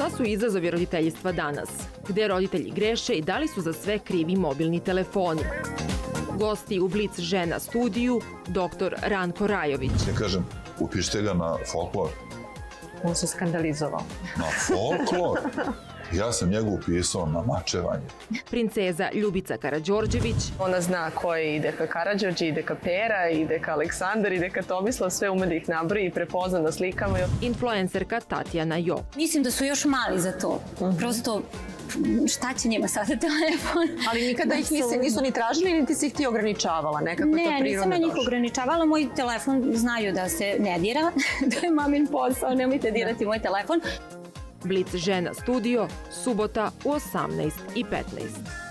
Šta su izazovi roditeljstva danas? Gde roditelji greše i da li su za sve krivi mobilni telefoni? Gosti u Blic žena studiju, dr. Ranko Rajović. Ja kažem, upišite ga na folklor. On se skandalizovao. Na folklor? Ja sam njega upisao na mačevanje. Princeza Ljubica Karađorđević. Ona zna ko je ide ka Karađorđe, ide ka Pera, ide ka Aleksandar, ide ka Tomislav, sve ume da ih nabroji i prepozna na slikama. Influencerka Tatjana Jo. Mislim da su još mali za to. Prosto, šta će njima sada telefon? Ali nikada ih nisu ni tražili, niti si ih ti ograničavala? Nekako je to prirodno došlo? Ne, nisam na njih ograničavala. Moj telefon znaju da se ne dira. To je mamin posao, nemojte dirati moj telefon. Blic žena studio, subota u 18:15.